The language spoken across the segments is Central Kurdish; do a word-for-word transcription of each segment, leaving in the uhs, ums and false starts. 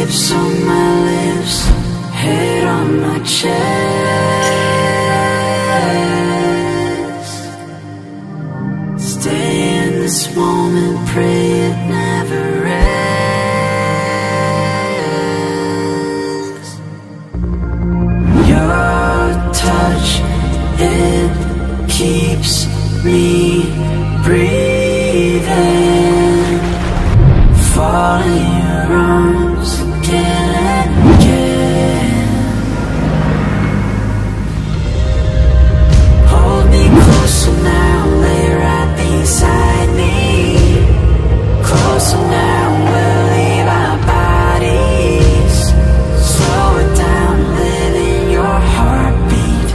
lips on my lips, head on my chest. Stay in this moment, pray it never ends. Your touch, it keeps me breathing. Fall in your arms again and again. Hold me closer now, lay right beside me. Closer now, we'll leave our bodies. Slow it down, live in your heartbeat.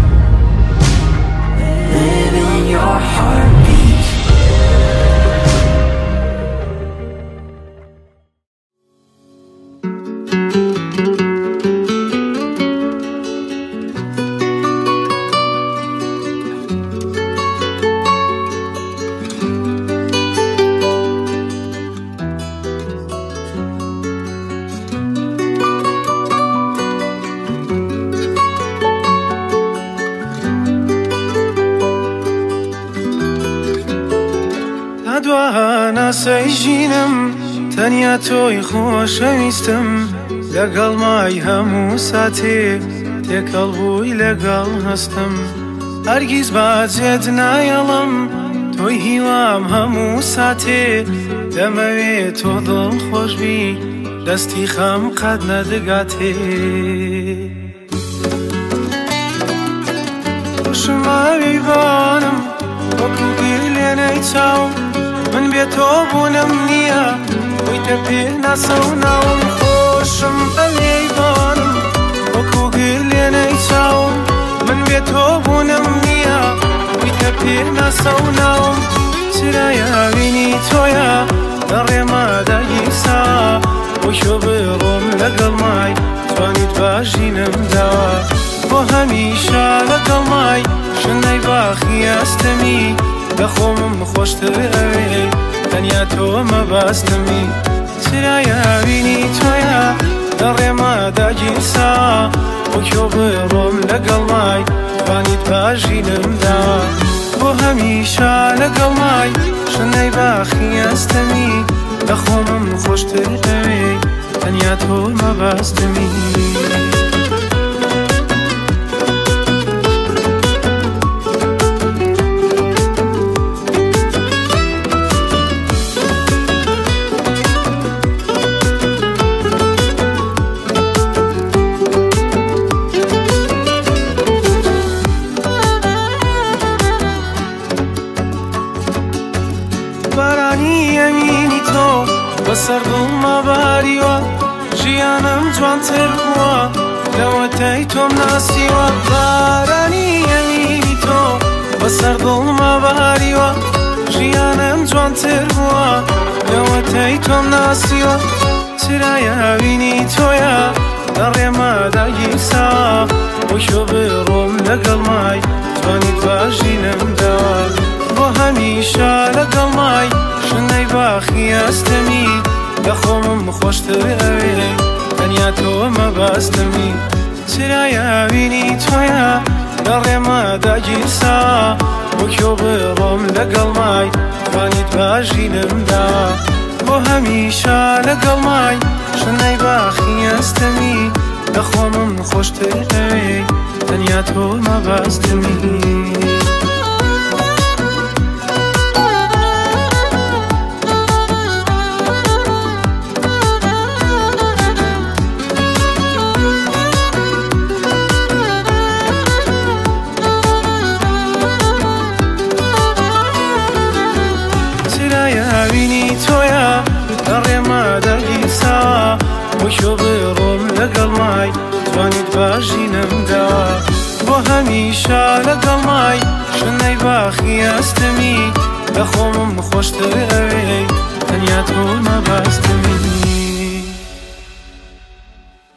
Live in your heartbeat. دوانا سەیژینم تەنیا تۆی خۆشەویستم لەگەڵ مای هەموو ساتێ تێکەڵ بووی لەگەڵ هەستم هەرگیز باجێت نایەڵم تۆی هیوام هەموو ساتێ دەمەوێت تۆ دڵخۆشبی دەستی خەم قەت نەدەگاتێ خۆشماوی بانم وەکو گلێنەی چاوم من بێ تۆ بوونم نییە وەیتە پێ ناسەوناوم خۆشم بەلێی بانم وەکو گلێنەی چاوم من بێ تۆ بوونم نییە وەیتە پێ ناسەوناوم چرایاوینی تۆیە لە ڕێمادا گیرسا وەشۆ بڕۆم لەگەڵ مای توانیت باژینم داوە بۆ هەمیشە لەگەڵ مای شنەی باخی ئەستەمی دەخۆمم خۆشتر ئەوێ تەنیا تۆ مەباستمی چرایاوینی تۆیە لە ڕێمادا گیرسا وەکۆ بڕۆم لەگەڵ مای توانیت باژینم داوە بۆ هەمیشە لەگەڵ مای شنەی باخی ئەستەمی دەخۆمم خۆشتر ئەوێ تەنیا تۆ مەباستمی بەسەر دڵما باریوە ژیانم جوانتر بووە لەوەتەی تۆم ناسیوە بارانی ئەمینی تۆ بەسەر دڵما باریوە ژیانم جوانتر بووە لەوەتەی تۆم ناسیوە چرایاوینی تۆیە لە ڕێمادا گیرسا وەشۆ بڕۆم لەگەڵ مای توانیت باژینم داوە بۆ هەمیشە لەگەڵ مای شنەی باخی ئەستەمی دەخۆمم خۆشتر ئەوێ تەنیا تۆ مەباستمی چرایاوینی تۆیە لە ڕێمادا گیرسا وەکۆ بڕۆم لەگەڵ مای توانیت باژینم داوە بۆ هەمیشە لەگەڵ مای شنەی باخی ئەستەمی دەخۆمم خۆشتر ئەوێ تەنیا تۆ مەباستمی وەشۆ بڕۆم لەگەڵ مای توانیت باژینم داوە بۆ هەمیشە لەگەڵ مای شنەی باخی ئەستەمی دەخۆمم خۆشتر ئەوێ تەنیا تۆ مەباستمی